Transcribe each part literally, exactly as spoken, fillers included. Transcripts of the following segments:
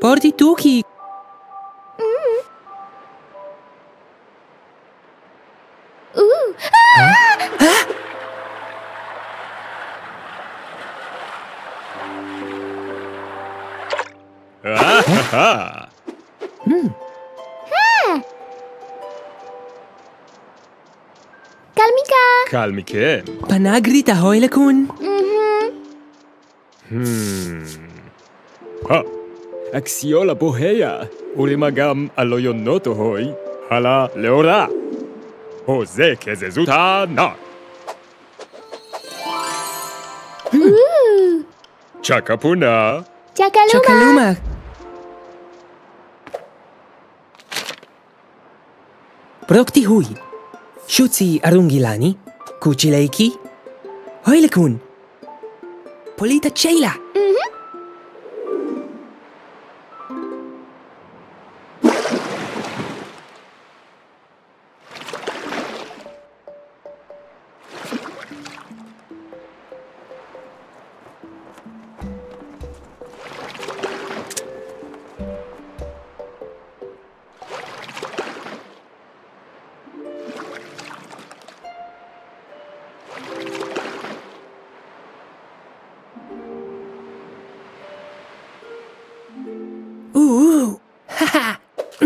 Porti tuki. Mm. Uh. Ah! Hah? Ah, Hmm. Ah! Kalmika. kalmi كان. Panagri tahoy lakun. Mhm. Hmm. Ha. Axiola boheya. Urimagam aloyonoto hoy. Hala leora. Jose kezezuta na. Uh. Chakapuna. Chakaluma. Chakaluma. Prokti hui. Shutsi arungilani. Kuchileiki. Hoy lakun. Polita Sheila. Mhm. Ooh. Haha.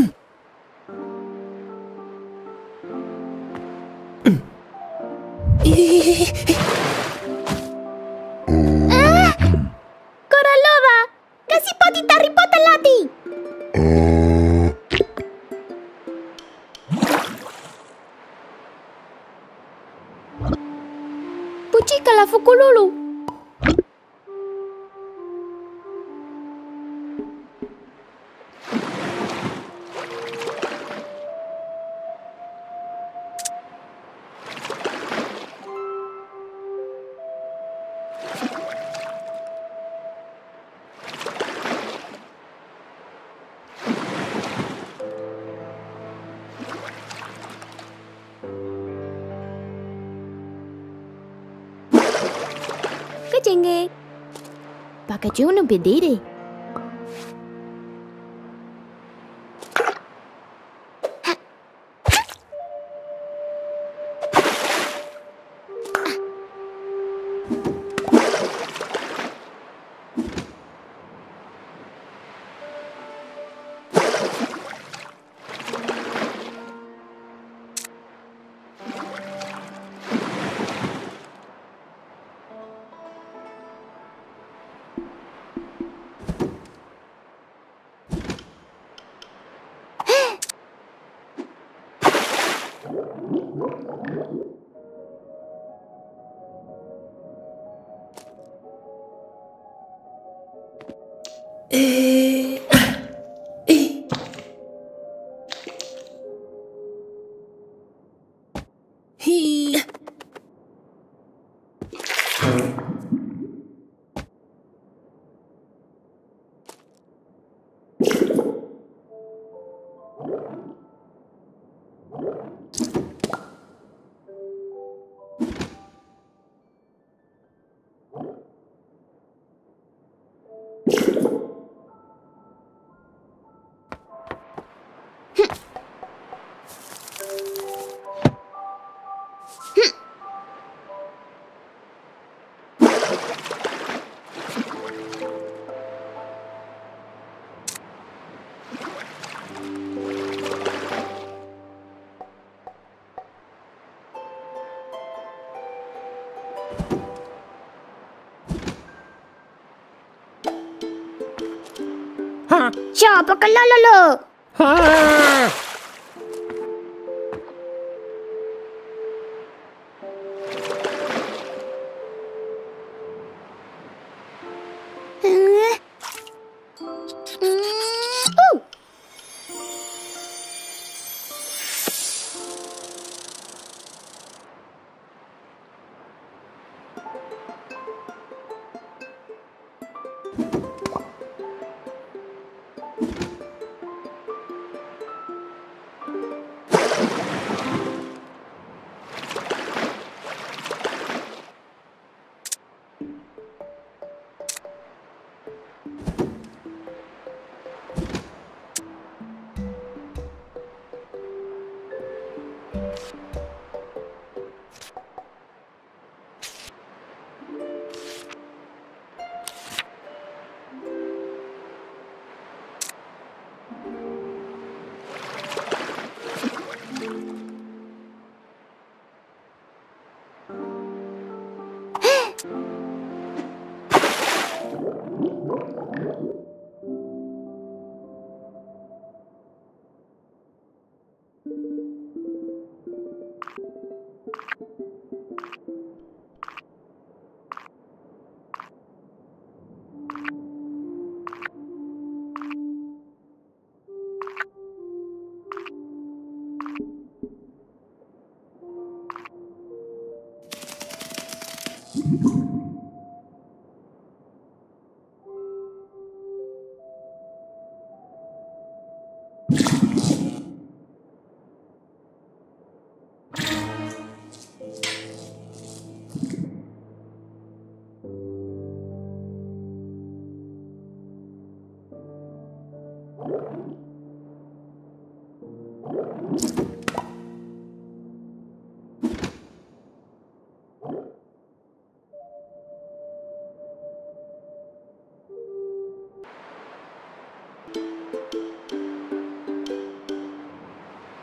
Ah! Koralova. Kasi poti taripota lati. Puchi kala fukululu. Kajenge. Pakai uno bedere. Eh. Eh. Hi. Siapa kelololo? Ah. Hmm. Hmm. Uh.